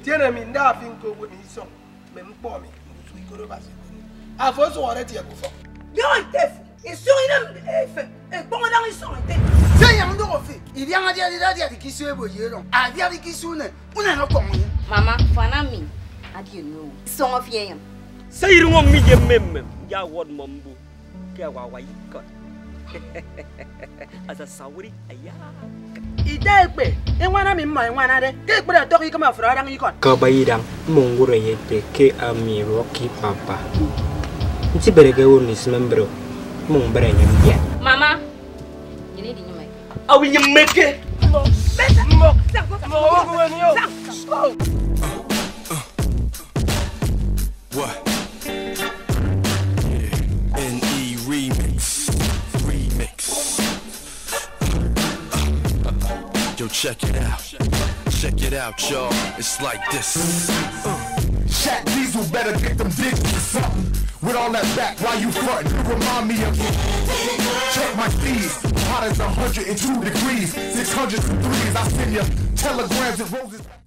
Tiene mi nda finko wo ni so. Me mpo me. Nsu ikoro ba se. Afo so wore tie ko fo. Yo tef. Et sur une bon dans ils sont. C'est yang do fi. Il vient dia di kisu ebo ye lo. A dia di kisu ne. Una no ko mo. Mama, fana mi. Adi no. Song of yam. Say you want me mem. Ya word mambo. Ke wa wa yikot. As a sawri aya. Ide pe. E wana mi mai wana de. Ke pe to ki kama fra dang yikot. Ka bayidang mongure yete ke ami rocky papa. Nti berege woni smembro. Mong bere nyambia. Mama. You need to make. I will make it. What? NE remix. Yo, check it out. Check it out, y'all. It's like this. Shaq Diesel better get them digits or something. With all that back, why you frontin'? You remind me of check my fees. Hot as 102 degrees. 603s. I send you telegrams and roses.